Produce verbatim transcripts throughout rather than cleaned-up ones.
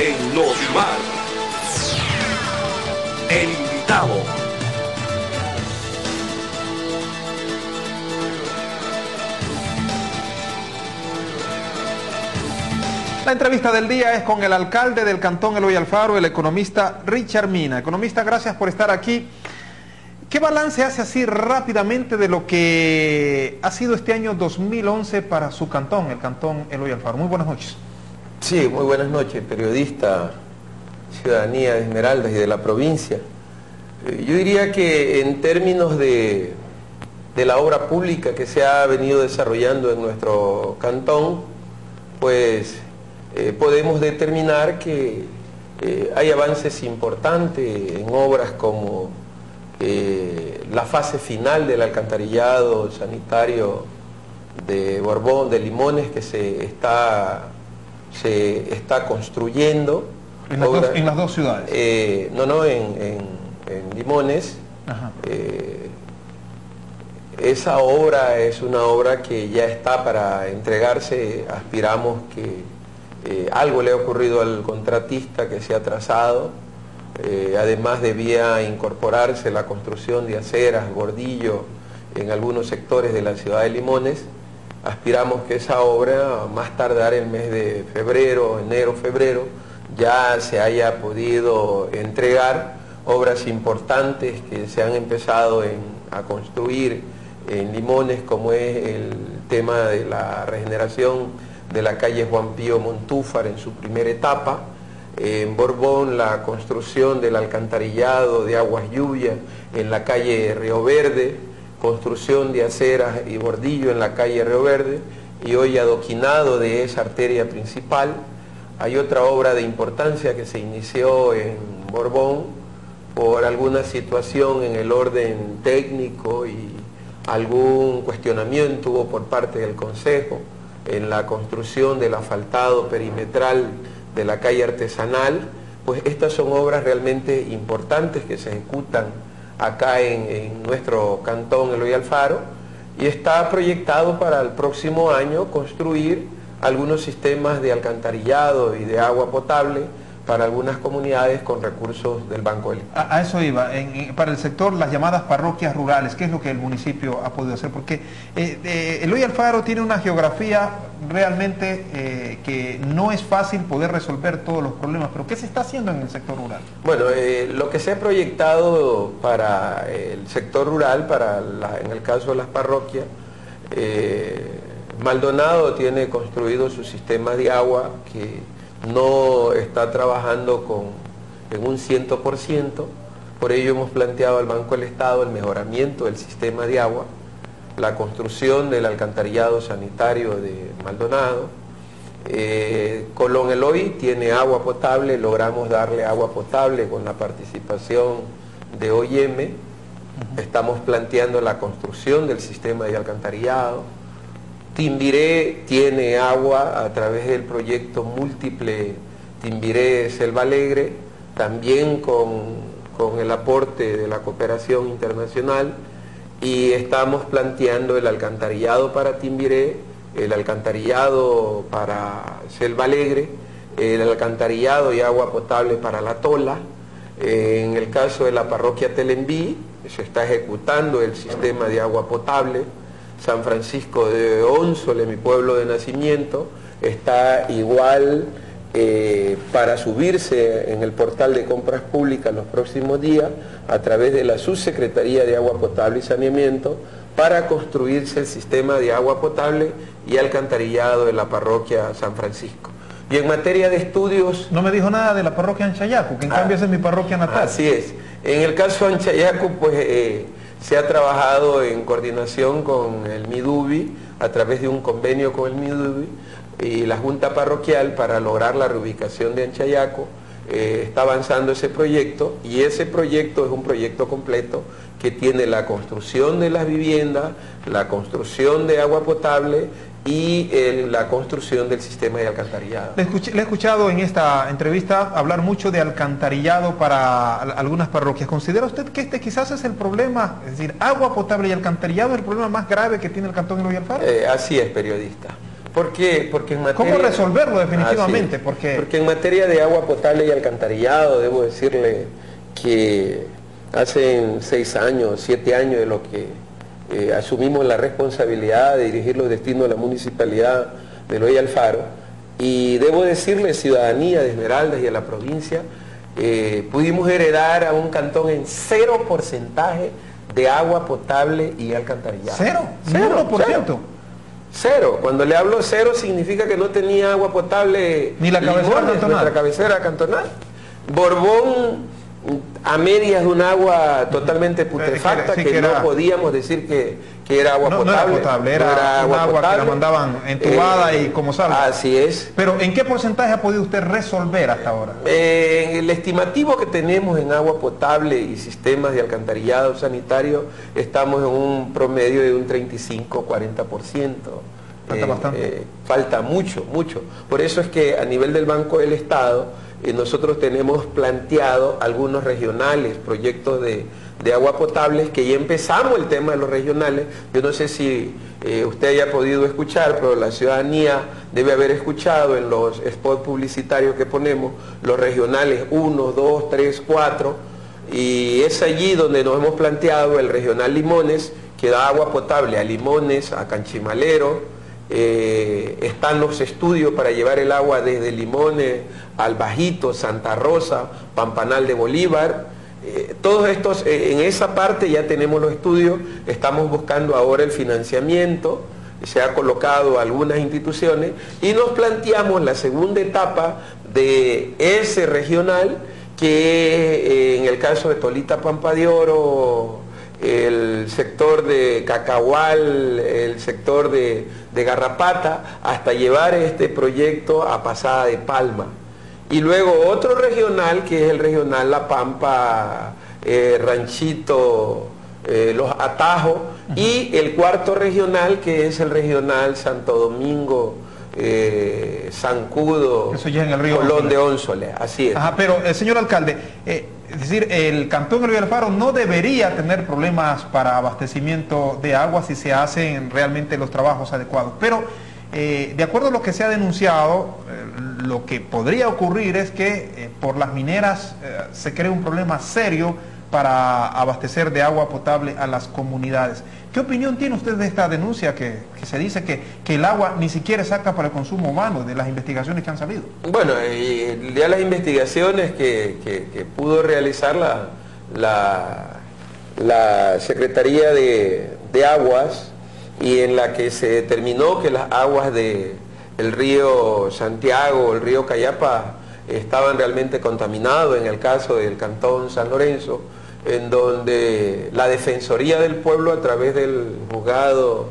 En Notimar, el invitado. La entrevista del día es con el alcalde del Cantón Eloy Alfaro, el economista Richard Mina. Economista, gracias por estar aquí. ¿Qué balance hace así rápidamente de lo que ha sido este año dos mil once para su cantón, el Cantón Eloy Alfaro? Muy buenas noches. Sí, muy buenas noches, periodista, ciudadanía de Esmeraldas y de la provincia. Yo diría que en términos de, de la obra pública que se ha venido desarrollando en nuestro cantón, pues eh, podemos determinar que eh, hay avances importantes en obras como eh, la fase final del alcantarillado sanitario de Borbón, de Limones, que se está, se está construyendo. En las, obra, dos, en las dos ciudades. Eh, no, no, en, en, en Limones. Eh, esa obra es una obra que ya está para entregarse. Aspiramos que eh, algo le ha ocurrido al contratista que se ha atrasado. Eh, además debía incorporarse la construcción de aceras, bordillo en algunos sectores de la ciudad de Limones. Aspiramos que esa obra, más tardar el mes de febrero, enero, febrero, ya se haya podido entregar. Obras importantes que se han empezado en, a construir en Limones, como es el tema de la regeneración de la calle Juan Pío Montúfar en su primera etapa. En Borbón, la construcción del alcantarillado de aguas lluvia en la calle Río Verde, construcción de aceras y bordillo en la calle Río Verde, y hoy adoquinado de esa arteria principal. Hay otra obra de importancia que se inició en Borbón por alguna situación en el orden técnico y algún cuestionamiento hubo por parte del Consejo en la construcción del asfaltado perimetral de la calle Artesanal. Pues estas son obras realmente importantes que se ejecutan acá en, en nuestro cantón Eloy Alfaro, y está proyectado para el próximo año construir algunos sistemas de alcantarillado y de agua potable para algunas comunidades con recursos del Banco del Estado. A, a eso iba, en, en, para el sector, las llamadas parroquias rurales, ¿qué es lo que el municipio ha podido hacer? Porque eh, eh, Eloy Alfaro tiene una geografía realmente eh, que no es fácil poder resolver todos los problemas, pero ¿qué se está haciendo en el sector rural? Bueno, eh, lo que se ha proyectado para el sector rural, para la, en el caso de las parroquias, eh, Maldonado tiene construido su sistema de agua que no está trabajando con, en un cien por ciento, por ello hemos planteado al Banco del Estado el mejoramiento del sistema de agua, la construcción del alcantarillado sanitario de Maldonado. eh, Colón Eloy tiene agua potable, logramos darle agua potable con la participación de O I M, estamos planteando la construcción del sistema de alcantarillado. Timbiré tiene agua a través del proyecto múltiple Timbiré Selva Alegre, también con, con el aporte de la cooperación internacional, y estamos planteando el alcantarillado para Timbiré, el alcantarillado para Selva Alegre, el alcantarillado y agua potable para La Tola. En el caso de la parroquia Telembí, se está ejecutando el sistema de agua potable. San Francisco de Ónsole, mi pueblo de nacimiento, está igual eh, para subirse en el portal de compras públicas los próximos días a través de la Subsecretaría de Agua Potable y Saneamiento para construirse el sistema de agua potable y alcantarillado de la parroquia San Francisco. Y en materia de estudios... No me dijo nada de la parroquia Anchayacu, que en ah, cambio esa es mi parroquia natal. Así es. En el caso de Anchayacu, pues... Eh, se ha trabajado en coordinación con el MIDUBI, a través de un convenio con el MIDUBI y la Junta Parroquial para lograr la reubicación de Anchayacu. Eh, está avanzando ese proyecto, y ese proyecto es un proyecto completo que tiene la construcción de las viviendas, la construcción de agua potable y el, la construcción del sistema de alcantarillado. Le, escuché, le he escuchado en esta entrevista hablar mucho de alcantarillado para algunas parroquias. ¿Considera usted que este quizás es el problema? Es decir, agua potable y alcantarillado es el problema más grave que tiene el Cantón Eloy Alfaro. Eh, así es, periodista. ¿Por qué? Porque en materia... ¿Cómo resolverlo definitivamente? Ah, sí. Porque... Porque en materia de agua potable y alcantarillado, debo decirle que hace seis años, siete años de lo que eh, asumimos la responsabilidad de dirigir los destinos de la municipalidad de Eloy Alfaro, y debo decirle, ciudadanía de Esmeraldas y a la provincia, eh, pudimos heredar a un cantón en cero porcentaje de agua potable y alcantarillado. ¿Cero? Cero, ¿Cero por ciento? Cero. Cero. Cuando le hablo cero significa que no tenía agua potable. Ni la cabecera Limones, cantonal. Nuestra cabecera cantonal. Borbón a medias de un agua totalmente putrefacta, sí, que, que no era, podíamos decir que, que era agua no, potable. No era potable, era, no era agua, un agua potable. que la mandaban entubada eh, y como salga. Así es. Pero ¿en qué porcentaje ha podido usted resolver hasta ahora? Eh, el estimativo que tenemos en agua potable y sistemas de alcantarillado sanitario, estamos en un promedio de un treinta y cinco a cuarenta por ciento. Falta eh, bastante. Eh, falta mucho, mucho. Por eso es que a nivel del Banco del Estado, eh, nosotros tenemos planteado algunos regionales, proyectos de, de agua potable, que ya empezamos el tema de los regionales. Yo no sé si eh, usted haya podido escuchar, pero la ciudadanía debe haber escuchado en los spots publicitarios que ponemos, los regionales uno, dos, tres, cuatro, y es allí donde nos hemos planteado el regional Limones, que da agua potable a Limones, a Canchimalero. Eh, están los estudios para llevar el agua desde Limones al Bajito, Santa Rosa, Pampanal de Bolívar. Eh, todos estos, eh, en esa parte ya tenemos los estudios, estamos buscando ahora el financiamiento, se ha colocado algunas instituciones y nos planteamos la segunda etapa de ese regional, que eh, en el caso de Tolita Pampa de Oro, el sector de Cacahual, el sector de, de Garrapata, hasta llevar este proyecto a Pasada de Palma. Y luego otro regional, que es el regional La Pampa, eh, Ranchito, eh, Los Atajos, uh-huh. Y el cuarto regional, que es el regional Santo Domingo, eh, Zancudo, Eso ya en el río Colón de Ónsoles, así es. Ajá, pero eh, señor alcalde, eh, es decir, el cantón Eloy Alfaro no debería tener problemas para abastecimiento de agua si se hacen realmente los trabajos adecuados. Pero, eh, de acuerdo a lo que se ha denunciado, eh, lo que podría ocurrir es que eh, por las mineras eh, se cree un problema serio para abastecer de agua potable a las comunidades. ¿Qué opinión tiene usted de esta denuncia que, que se dice que, que el agua ni siquiera saca para el consumo humano, de las investigaciones que han salido? Bueno, eh, ya las investigaciones que, que, que pudo realizar la, la, la Secretaría de, de Aguas, y en la que se determinó que las aguas del río Santiago, el río Cayapa, estaban realmente contaminados, en el caso del Cantón San Lorenzo, en donde la Defensoría del Pueblo, a través del juzgado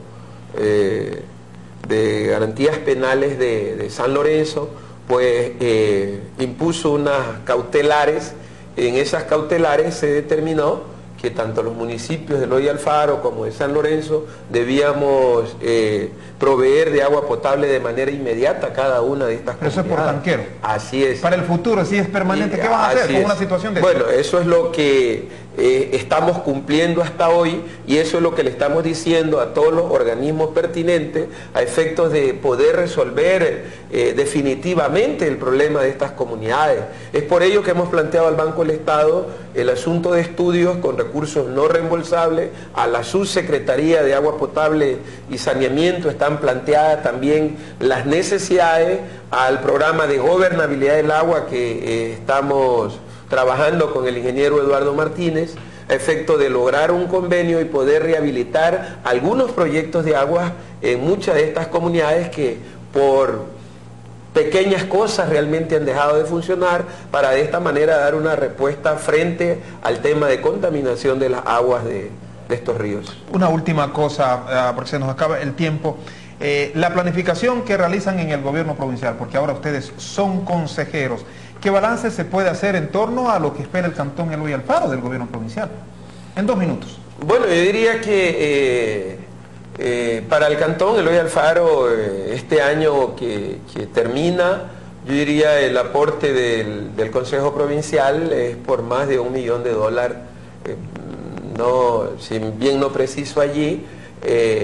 eh, de garantías penales de, de San Lorenzo, pues eh, impuso unas cautelares. En esas cautelares se determinó que tanto los municipios de Eloy Alfaro como de San Lorenzo debíamos eh, proveer de agua potable de manera inmediata a cada una de estas comunidades. Eso es por tanquero. Así es. Para el futuro, si es permanente, Y, ¿qué van a hacer con es. una situación de Bueno, esto? eso es lo que eh, estamos cumpliendo hasta hoy, y eso es lo que le estamos diciendo a todos los organismos pertinentes a efectos de poder resolver eh, definitivamente el problema de estas comunidades. Es por ello que hemos planteado al Banco del Estado el asunto de estudios con recursos no reembolsables. A la Subsecretaría de Agua Potable y Saneamiento están planteadas también las necesidades, al programa de gobernabilidad del agua que eh, estamos trabajando con el ingeniero Eduardo Martínez, a efecto de lograr un convenio y poder rehabilitar algunos proyectos de agua en muchas de estas comunidades que por pequeñas cosas realmente han dejado de funcionar, para de esta manera dar una respuesta frente al tema de contaminación de las aguas de, de estos ríos. Una última cosa, uh, porque se nos acaba el tiempo. Eh, la planificación que realizan en el gobierno provincial, porque ahora ustedes son consejeros, ¿qué balance se puede hacer en torno a lo que espera el cantón Eloy Alfaro del gobierno provincial? En dos minutos. Bueno, yo diría que eh, eh, para el cantón Eloy Alfaro, eh, este año que, que termina, yo diría el aporte del, del Consejo Provincial es por más de un millón de dólares, eh, no, si bien no preciso allí, eh,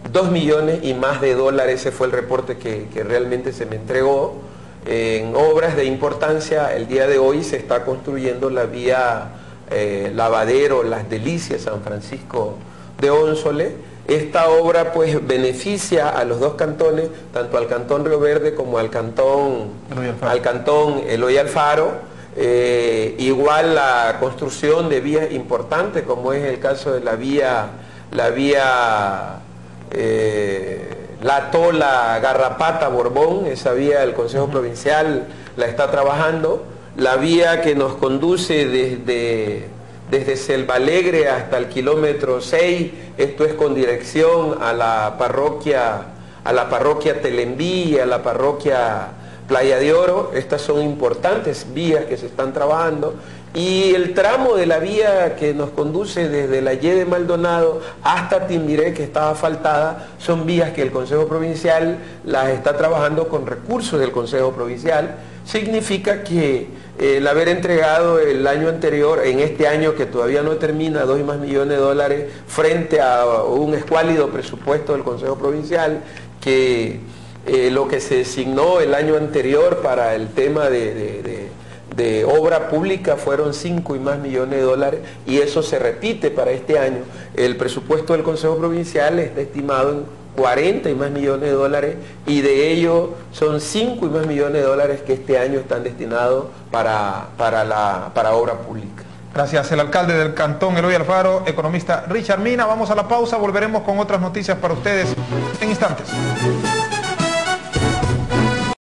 dos millones y más de dólares, ese fue el reporte que, que realmente se me entregó. En obras de importancia, el día de hoy se está construyendo la vía eh, Lavadero Las Delicias, San Francisco de Ónsole. Esta obra pues beneficia a los dos cantones, tanto al cantón Río Verde como al cantón Eloy Alfaro. al cantón Eloy Alfaro. Eh, igual la construcción de vías importantes, como es el caso de la vía, la vía eh, La Tola Garrapata Borbón, esa vía el Consejo Provincial la está trabajando. La vía que nos conduce desde, desde Selva Alegre hasta el kilómetro seis, esto es con dirección a la parroquia, a la parroquia Telembí, a la parroquia Playa de Oro. Estas son importantes vías que se están trabajando. Y el tramo de la vía que nos conduce desde la Y de Maldonado hasta Timbiré, que estaba asfaltada, son vías que el Consejo Provincial las está trabajando con recursos del Consejo Provincial. Significa que eh, el haber entregado el año anterior, en este año que todavía no termina, dos y más millones de dólares, frente a un escuálido presupuesto del Consejo Provincial, que eh, lo que se designó el año anterior para el tema de... de, de de obra pública fueron cinco y más millones de dólares, y eso se repite para este año. El presupuesto del Consejo Provincial está estimado en cuarenta y más millones de dólares, y de ello son cinco y más millones de dólares que este año están destinados para, para, la, para obra pública. Gracias. El alcalde del cantón Eloy Alfaro, economista Richard Mina. Vamos a la pausa, volveremos con otras noticias para ustedes en instantes.